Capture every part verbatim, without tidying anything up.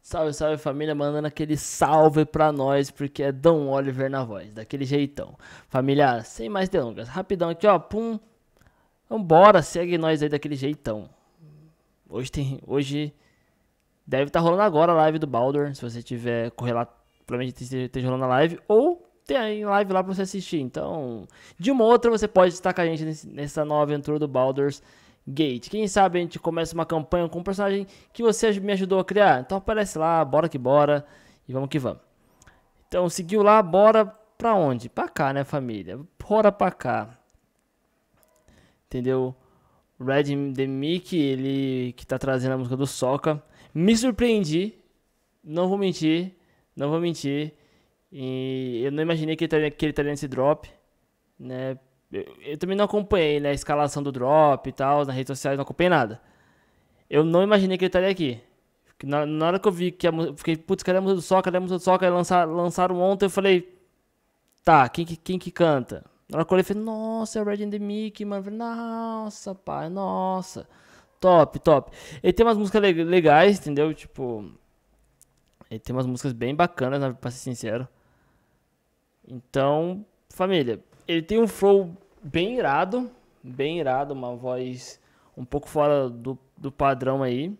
Salve, salve família, mandando aquele salve pra nós, porque é Dom Oliver na voz, daquele jeitão. Família, sem mais delongas, rapidão aqui ó, pum. Vambora, segue nós aí daquele jeitão. Hoje tem, hoje deve estar tá rolando agora a live do Baldur, se você tiver correr lá, provavelmente esteja rolando a live, ou tem aí live lá pra você assistir. Então, de uma ou outra você pode estar com a gente nesse, nessa nova aventura do Baldur's Gate. Quem sabe a gente começa uma campanha com um personagem que você me ajudou a criar. Então aparece lá, bora que bora. E vamos que vamos. Então seguiu lá, bora pra onde? Pra cá, né família? Bora pra cá. Entendeu? Red the Mickey, ele que tá trazendo a música do Sokka. Me surpreendi. Não vou mentir. Não vou mentir. E eu não imaginei que ele estaria, que ele estaria nesse drop. Né? Eu, eu também não acompanhei, né, a escalação do drop e tal, nas redes sociais, não acompanhei nada. Eu não imaginei que ele estaria aqui. Na, na hora que eu vi que a música, fiquei, putz, cadê a música do Sokka, cadê a música do Sokka? Lançar, lançaram ontem, eu falei, tá, quem que, quem que canta? Na hora que eu olhei, eu falei, nossa, é o Red and the Mickey, mano. Eu falei, nossa, pai, nossa. Top, top. Ele tem umas músicas legais, entendeu? Tipo, ele tem umas músicas bem bacanas, pra ser sincero. Então, família, ele tem um flow bem irado, bem irado, uma voz um pouco fora do, do padrão aí.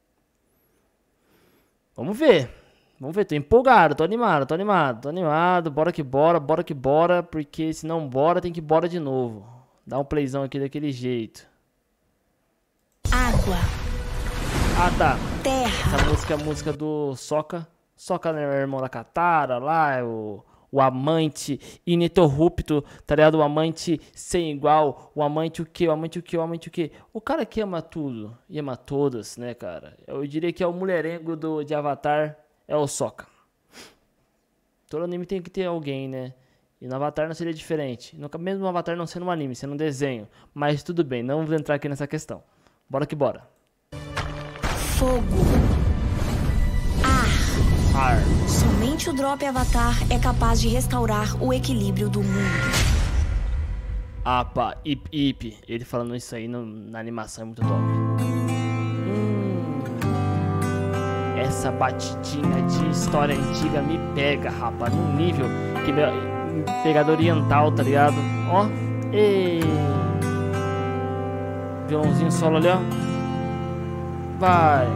Vamos ver, vamos ver, tô empolgado, tô animado, tô animado, tô animado, bora que bora, bora que bora, porque se não bora, tem que bora de novo. Dá um playzão aqui daquele jeito. Água. Ah, tá. Terra. Essa música é a música do Sokka. Sokka, né, o irmão da Katara lá, é o... O amante ininterrupto, tá ligado? O amante sem igual. O amante o quê? O amante o quê? O amante o quê? O cara que ama tudo e ama todas, né, cara? Eu diria que é o mulherengo do, de Avatar, é o Sokka. Todo anime tem que ter alguém, né? E no Avatar não seria diferente. Mesmo no Avatar não sendo um anime, sendo um desenho. Mas tudo bem, não vou entrar aqui nessa questão. Bora que bora. Fogo. Ar. Somente o Drop Avatar é capaz de restaurar o equilíbrio do mundo. Ah, pá, ip, ip. Ele falando isso aí no, na animação é muito top. Hum, essa batidinha de história antiga me pega, rapaz, num nível que meu pegada oriental, tá ligado? Ó, e violãozinho solo ali, ó. Vai.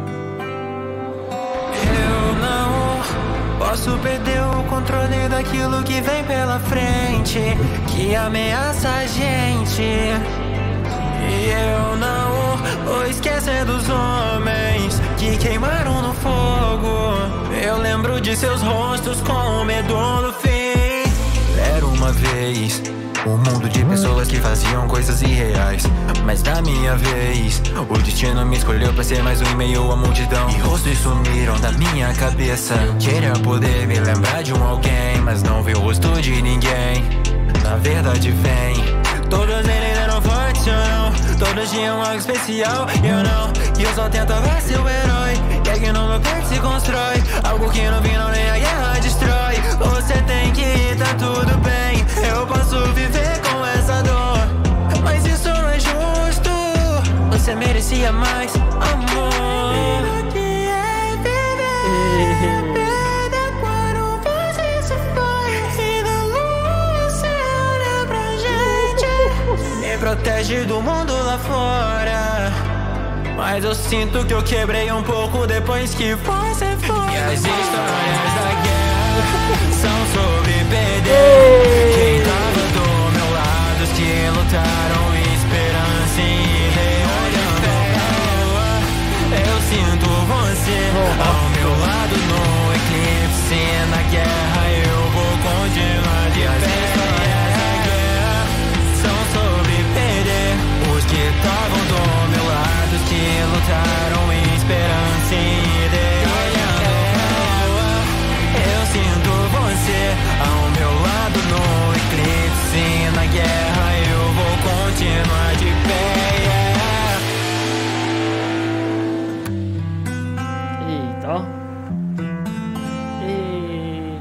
Posso perder o controle daquilo que vem pela frente, que ameaça a gente. E eu não vou esquecer dos homens que queimaram no fogo. Eu lembro de seus rostos com o medo do fim. Era uma vez um mundo de pessoas que faziam coisas irreais, mas na minha vez o destino me escolheu pra ser mais um em meio à multidão. E rostos sumiram da minha cabeça. Eu queria poder me lembrar de um alguém, mas não vi o rosto de ninguém. Na verdade vem, todos eles eram fortes, eu não. Todos tinham algo especial, eu não. E eu só tentava ser o herói, e é que no meu peito se constrói algo que no fim não nem a guerra destrói. Você tem que ir, tá tudo bem, eu posso viver com essa dor, mas isso não é justo. Você merecia mais amor. O que é viver? Perda quando você se foi, e da lua você olha pra gente. Me protege do mundo lá fora, mas eu sinto que eu quebrei um pouco depois que você foi. E as histórias da guerra são sobre perder. Quem tava do meu lado, os que lutaram, esperança e rei. Eu sinto você ao meu lado no eclipse. Na guerra eu vou continuar de pé. As histórias da guerra são sobre perder. Os que estavam do meu lado, os que lutaram, esperança e ideia. Eu sinto você ao meu lado no eclipse. Na guerra eu vou continuar de pé. Eita, ó. E...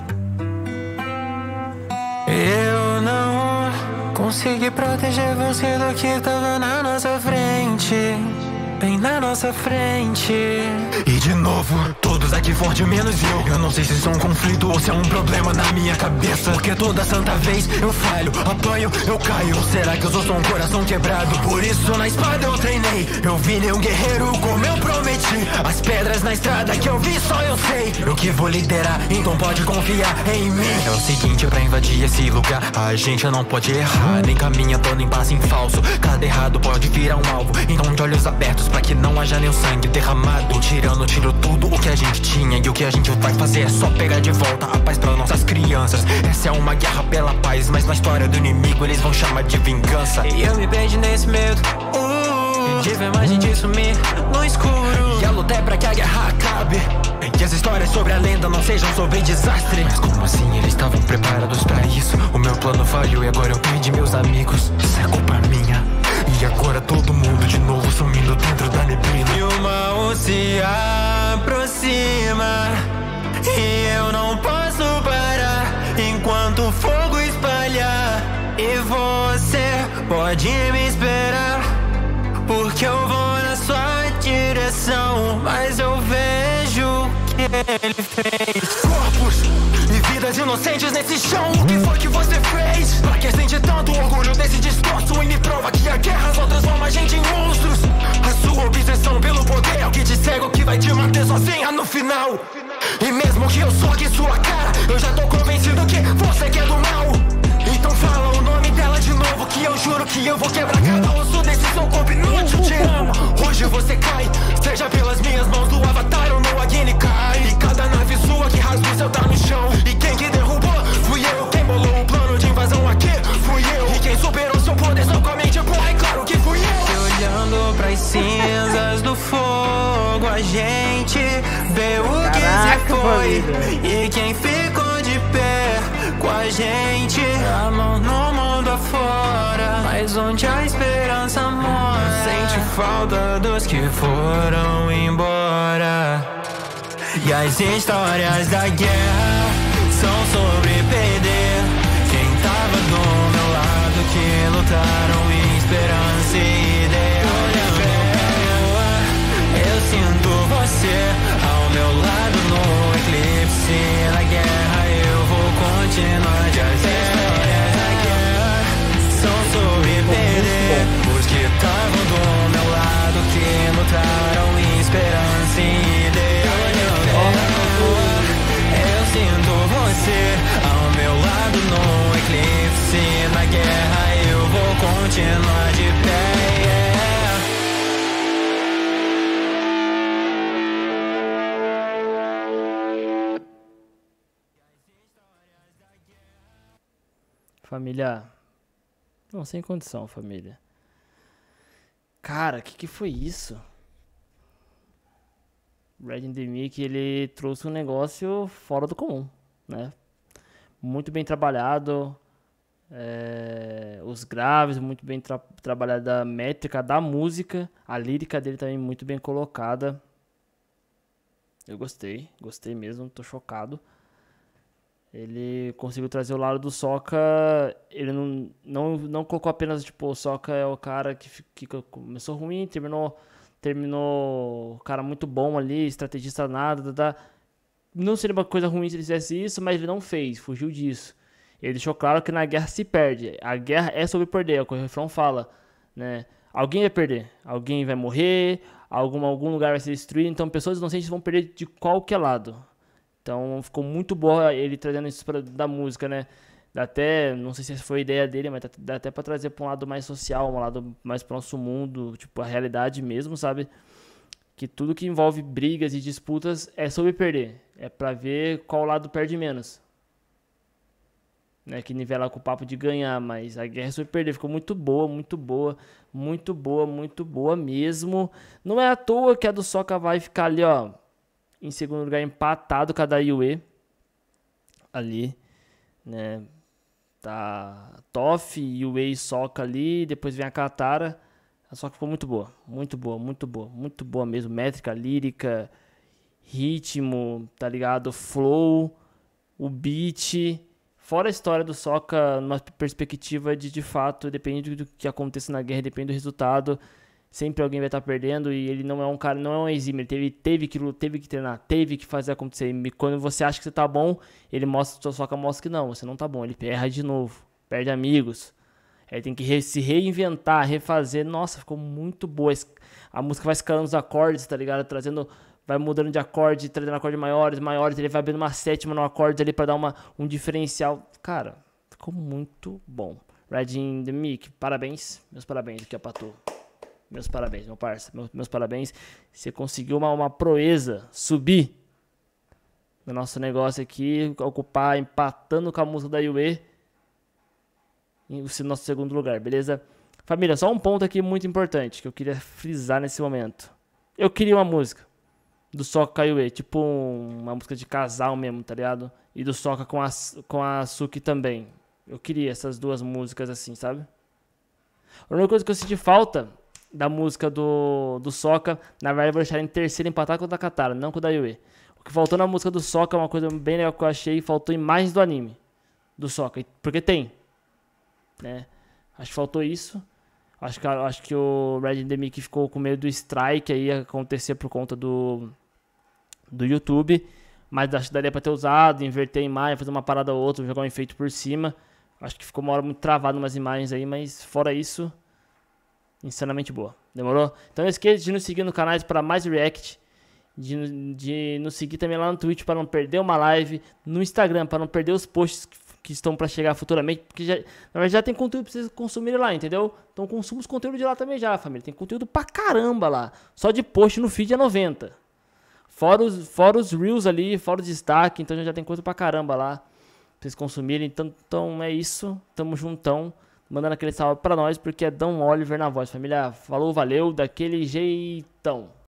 Eu não consegui proteger você do que tava na nossa frente, bem na nossa frente. E de novo, todos aqui que fode menos eu. Eu não sei se isso é um conflito ou se é um problema na minha cabeça. Porque toda santa vez eu falho, apanho, eu caio. Será que eu sou só um coração quebrado? Por isso na espada eu treinei. Eu virei um guerreiro como eu prometi. As pedras na estrada que eu vi só eu sei. Eu que vou liderar, então pode confiar em mim. É o seguinte, pra invadir esse lugar a gente não pode errar, nem caminhando nem passa em falso. Cada errado pode virar um alvo, então de olhos abertos pra que não haja nenhum sangue derramado. Tirando, tiro tudo o que a gente tinha. E o que a gente vai fazer é só pegar de volta a paz pra nossas crianças. Essa é uma guerra pela paz, mas na história do inimigo eles vão chamar de vingança. E eu me perdi nesse medo uh, de ver mais gente sumir no escuro. E a luta é pra que a guerra acabe, que as histórias sobre a lenda não sejam sobre desastre. Mas como assim eles estavam preparados pra isso? O meu plano falhou e agora eu perdi meus amigos. Isso é culpa minha. E agora todo mundo de novo sumindo dentro da neblina. E o mal se aproxima e eu não posso parar enquanto o fogo espalhar. E você pode me esperar, porque eu vou na sua direção. Mas eu vejo o que ele fez. Corpos e vidas inocentes nesse chão. O que foi que você fez? Pra que sente tanto orgulho desse discurso? E me prova que a guerra só transforma a gente em monstros. A sua obsessão pelo poder é o que te cega, o que vai te manter sozinha no final. E mesmo que eu soque sua cara, eu já tô convencido que você quer do mal. Então fala o nome dela de novo, que eu juro que eu vou quebrar cada osso desse seu corpo inútil. Te amo, hoje você cai, seja pelas minhas mãos do Avatar ou no Agni cai. E cada nave sua que rasga o céu tá no chão. E quem que derrubou? Fui eu. Quem bolou o plano de invasão aqui? Fui eu. E quem superou seu poder só com a mente boa? É claro que fui eu. E olhando pras cinzas do fogo, a gente vê o que se foi. E quem ficou de pé com a gente, a mão no mundo afora, mas onde a esperança mora, sente falta dos que foram embora. E as histórias da guerra são sobre perder quem tava do meu lado, que lutaram em esperança e ideal. Eu sinto você ao meu lado no eclipse. Na guerra eu vou continuar de as histórias da guerra são sobre perder os que estavam do meu lado, que lutaram em esperança e ideal. Eu sinto você ao meu lado no eclipse. Na guerra eu vou continuar de pé. Família, não, sem condição, família. Cara, que que foi isso? Red Endemic, ele trouxe um negócio fora do comum, né? Muito bem trabalhado, é, os graves, muito bem tra trabalhada a métrica da música, a lírica dele também muito bem colocada. Eu gostei, gostei mesmo, tô chocado. Ele conseguiu trazer o lado do Sokka. Ele não, não, não colocou apenas, tipo, o Sokka é o cara que, que começou ruim, terminou, terminou o cara muito bom ali, estrategista nada, tá. Não seria uma coisa ruim se ele fizesse isso, mas ele não fez, fugiu disso. Ele deixou claro que na guerra se perde. A guerra é sobre perder, é o que o refrão fala, né? Alguém vai perder, alguém vai morrer, algum, algum lugar vai ser destruído, então pessoas inocentes vão perder de qualquer lado. Então ficou muito boa ele trazendo isso pra, da música, né? Dá até, não sei se foi a ideia dele, mas dá até pra trazer pra um lado mais social, um lado mais pro nosso mundo, tipo, a realidade mesmo, sabe? Que tudo que envolve brigas e disputas é sobre perder. É pra ver qual lado perde menos. Né? Que nivela com o papo de ganhar, mas a guerra é sobre perder. Ficou muito boa, muito boa, muito boa, muito boa mesmo. Não é à toa que a do Sokka vai ficar ali, ó, em segundo lugar, empatado com a da Yue. Ali, né? Tá Toph, Yue e Sokka ali. Depois vem a Katara. A Sokka ficou muito boa. Muito boa, muito boa. Muito boa mesmo. Métrica, lírica, ritmo, tá ligado? Flow, o beat. Fora a história do Sokka, numa perspectiva de, de fato, depende do que aconteça na guerra, depende do resultado. Sempre alguém vai estar perdendo e ele não é um cara, não é um exímio. Ele teve, teve, que, teve que treinar, teve que fazer acontecer. E quando você acha que você tá bom, ele mostra, sua soca mostra que não, você não tá bom. Ele erra de novo, perde amigos. Ele tem que re, se reinventar, refazer. Nossa, ficou muito boa. A música vai escalando os acordes, tá ligado? Trazendo, vai mudando de acorde, trazendo acordes maiores, maiores. Ele vai abrindo uma sétima no acorde ali pra dar uma, um diferencial. Cara, ficou muito bom. Red in the Mic, parabéns. Meus parabéns aqui, ó, pra tu. Meus parabéns, meu parça. Meus, meus parabéns. Você conseguiu uma, uma proeza subir no nosso negócio aqui, ocupar, empatando com a música da Yue em o nosso segundo lugar, beleza? Família, só um ponto aqui muito importante que eu queria frisar nesse momento. Eu queria uma música do Soca com a Yue, tipo um, uma música de casal mesmo, tá ligado? E do Soca com a, com a Suki também. Eu queria essas duas músicas assim, sabe? A única coisa que eu senti falta da música do, do Soca, na verdade eu vou deixar em terceiro empatar com o da Katara, não com o da Yue. O que faltou na música do Soca é uma coisa bem legal que eu achei, faltou imagens do anime do Soca, porque tem, né? Acho que faltou isso. Acho que, acho que o Red in the Mic ficou com medo do strike aí acontecer por conta do, do YouTube, mas acho que daria pra ter usado, inverter a imagem, fazer uma parada ou outra, jogar um efeito por cima. Acho que ficou uma hora muito travado umas imagens aí, mas fora isso, insanamente boa. Demorou? Então não esqueça de nos seguir no canal para mais react, de, de nos seguir também lá no Twitch para não perder uma live, no Instagram para não perder os posts que, que estão para chegar futuramente, porque já, na verdade já tem conteúdo para vocês consumirem lá, entendeu? Então consuma os conteúdos de lá também já, família. Tem conteúdo pra caramba lá. Só de post no feed é noventa. Fora os, fora os reels ali, fora o destaque, então já tem coisa pra caramba lá pra vocês consumirem. Então, então é isso, tamo juntão. Mandando aquele salve pra nós, porque é Dom Oliver na voz, família. Falou, valeu, daquele jeitão.